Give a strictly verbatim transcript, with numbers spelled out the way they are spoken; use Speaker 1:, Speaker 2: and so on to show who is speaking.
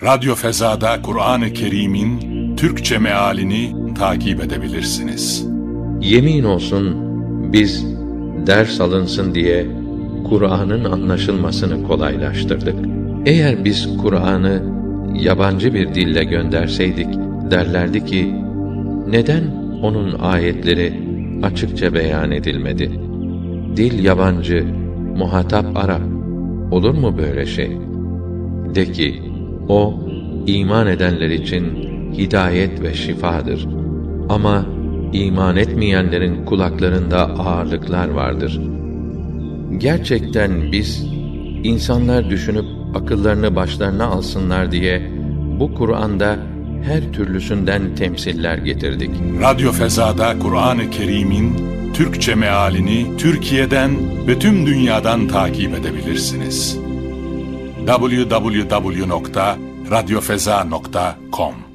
Speaker 1: Radyo Feza'da Kur'an-ı Kerim'in Türkçe mealini takip edebilirsiniz.
Speaker 2: Yemin olsun biz ders alınsın diye Kur'an'ın anlaşılmasını kolaylaştırdık. Eğer biz Kur'an'ı yabancı bir dille gönderseydik, derlerdi ki, neden onun ayetleri açıkça beyan edilmedi? Dil yabancı, muhatap Arap. Olur mu böyle şey? De ki, o, iman edenler için hidayet ve şifadır. Ama iman etmeyenlerin kulaklarında ağırlıklar vardır. Gerçekten biz, insanlar düşünüp akıllarını başlarına alsınlar diye, bu Kur'an'da her türlüsünden temsiller getirdik.
Speaker 1: Radyo Feza'da Kur'an-ı Kerim'in Türkçe mealini Türkiye'den ve tüm dünyadan takip edebilirsiniz. double-u double-u double-u nokta radyo feza nokta com